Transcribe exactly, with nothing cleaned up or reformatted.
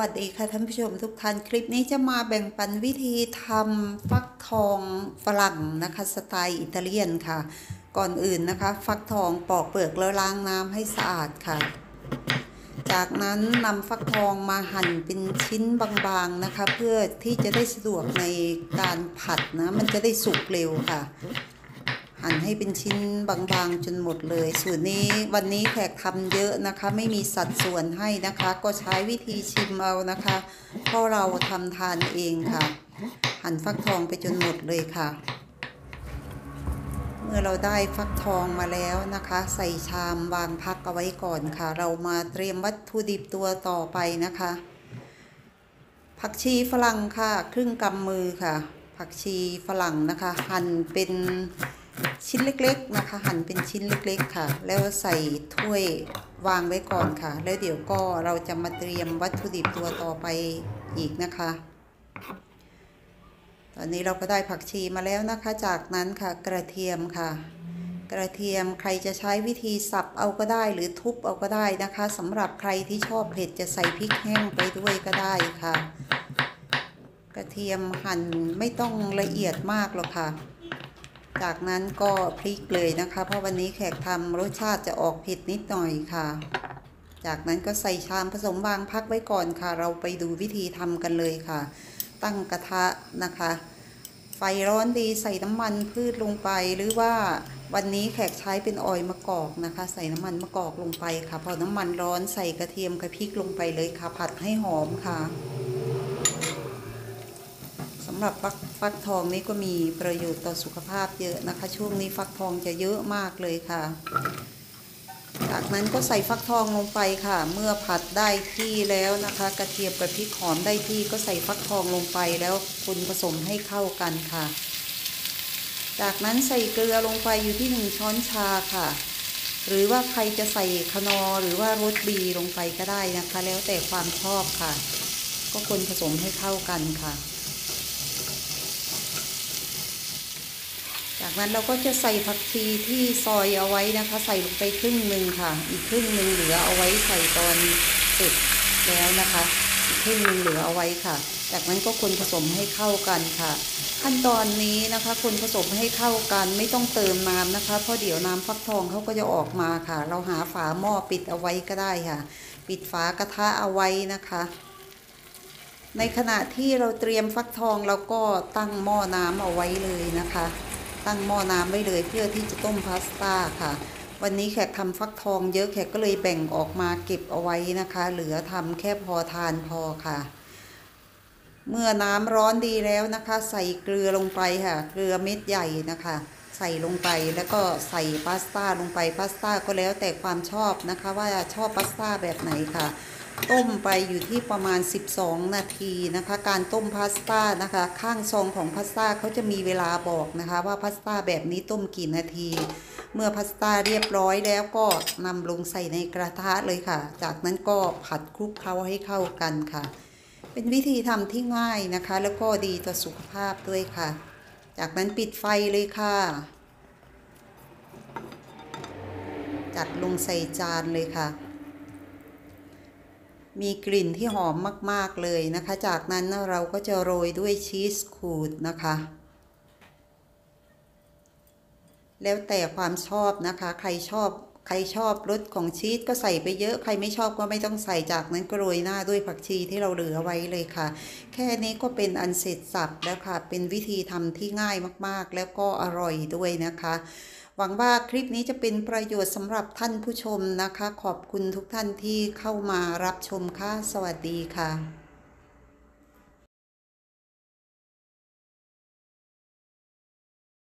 วัสดีค่ะท่านผู้ชมทุกท่านคลิปนี้จะมาแบ่งปันวิธีทำฟักทองฝรั่งนะคะสไตล์อิตาเลียนค่ะก่อนอื่นนะคะฟักทองปอกเปลือกแล้วล้างน้ำให้สะอาดค่ะจากนั้นนำฟักทองมาหั่นเป็นชิ้นบางๆนะคะเพื่อที่จะได้สะดวกในการผัดนะมันจะได้สุกเร็วค่ะหั่นให้เป็นชิ้นบางๆจนหมดเลยสูตรนี้วันนี้แขกทำเยอะนะคะไม่มีสัดส่วนให้นะคะก็ใช้วิธีชิมเอานะคะเพราะเราทำทานเองค่ะหั่นฟักทองไปจนหมดเลยค่ะเมื่อเราได้ฟักทองมาแล้วนะคะใส่ชามวางพักเอาไว้ก่อนค่ะเรามาเตรียมวัตถุดิบตัวต่อไปนะคะผักชีฝรั่งค่ะครึ่งกำมือค่ะผักชีฝรั่งนะคะหั่นเป็นชิ้นเล็กๆนะคะหั่นเป็นชิ้นเล็กๆค่ะแล้วใส่ถ้วยวางไว้ก่อนค่ะแล้วเดี๋ยวก็เราจะมาเตรียมวัตถุดิบตัวต่อไปอีกนะคะตอนนี้เราก็ได้ผักชีมาแล้วนะคะจากนั้นค่ะกระเทียมค่ะกระเทียมใครจะใช้วิธีสับเอาก็ได้หรือทุบเอาก็ได้นะคะสำหรับใครที่ชอบเผ็ดจะใส่พริกแห้งไปด้วยก็ได้ค่ะกระเทียมหั่นไม่ต้องละเอียดมากหรอกค่ะจากนั้นก็พริกเลยนะคะเพราะวันนี้แขกทำรสชาติจะออกเผ็ดนิดหน่อยค่ะจากนั้นก็ใส่ชามผสมวางพักไว้ก่อนค่ะเราไปดูวิธีทำกันเลยค่ะตั้งกระทะนะคะไฟร้อนดีใส่น้ำมันพืชลงไปหรือว่าวันนี้แขกใช้เป็นออยล์มะกอกนะคะใส่น้ำมันมะกอกลงไปค่ะพอน้ำมันร้อนใส่กระเทียมกับพริกลงไปเลยค่ะผัดให้หอมค่ะสำหรับฟักฟักทองนี้ก็มีประโยชน์ต่อสุขภาพเยอะนะคะช่วงนี้ฟักทองจะเยอะมากเลยค่ะจากนั้นก็ใส่ฟักทองลงไปค่ะเมื่อผัดได้ที่แล้วนะคะกระเทียมกับพริกหอมได้ที่ก็ใส่ฟักทองลงไปแล้วคนผสมให้เข้ากันค่ะจากนั้นใส่เกลือลงไปอยู่ที่หนึ่งช้อนชาค่ะหรือว่าใครจะใส่คนอหรือว่ารสบีลงไปก็ได้นะคะแล้วแต่ความชอบค่ะก็คนผสมให้เข้ากันค่ะจากนั้นเราก็จะใส่ผักชีที่ซอยเอาไว้นะคะใส่ลงไปครึ่งหนึ่งค่ะอีกครึ่งหนึ่งเหลือเอาไว้ใส่ตอนเสร็จแล้วนะคะอีกครึ่งหนึ่งเหลือเอาไว้ค่ะจากนั้นก็คนผสมให้เข้ากันค่ะขั้นตอนนี้นะคะคนผสมให้เข้ากันไม่ต้องเติมน้ำนะคะเพราะเดี๋ยวน้ำฟักทองเขาก็จะออกมาค่ะเราหาฝาหม้อปิดเอาไว้ก็ได้ค่ะปิดฝากระทะเอาไว้นะคะในขณะที่เราเตรียมฟักทองเราก็ตั้งหม้อน้ำเอาไว้เลยนะคะตั้งหม้อน้ำไว้เลยเพื่อที่จะต้มพาสต้าค่ะวันนี้แขกทำฟักทองเยอะแขกก็เลยแบ่งออกมาเก็บเอาไว้นะคะเหลือทำแค่พอทานพอค่ะเมื่อน้ำร้อนดีแล้วนะคะใส่เกลือลงไปค่ะเกลือเม็ดใหญ่นะคะใส่ลงไปแล้วก็ใส่พาสต้าลงไปพาสต้าก็แล้วแต่ความชอบนะคะว่าชอบพาสต้าแบบไหนค่ะต้มไปอยู่ที่ประมาณสิบสองนาทีนะคะการต้มพาสต้านะคะข้างซองของพาสต้าเขาจะมีเวลาบอกนะคะว่าพาสต้าแบบนี้ต้มกี่นาทีเมื่อพาสต้าเรียบร้อยแล้วก็นำลงใส่ในกระทะเลยค่ะจากนั้นก็ผัดคลุกเคล้าให้เข้ากันค่ะเป็นวิธีทำที่ง่ายนะคะแล้วก็ดีต่อสุขภาพด้วยค่ะจากนั้นปิดไฟเลยค่ะจัดลงใส่จานเลยค่ะมีกลิ่นที่หอมมากๆเลยนะคะจากนั้นเราก็จะโรยด้วยชีสขูดนะคะแล้วแต่ความชอบนะคะใครชอบใครชอบรสของชีสก็ใส่ไปเยอะใครไม่ชอบก็ไม่ต้องใส่จากนั้นก็โรยหน้าด้วยผักชีที่เราเหลือไว้เลยค่ะแค่นี้ก็เป็นอันเสร็จสับแล้วค่ะเป็นวิธีทำที่ง่ายมากๆแล้วก็อร่อยด้วยนะคะหวังว่าคลิปนี้จะเป็นประโยชน์สำหรับท่านผู้ชมนะคะขอบคุณทุกท่านที่เข้ามารับชมค่ะสวัสดีค่ะ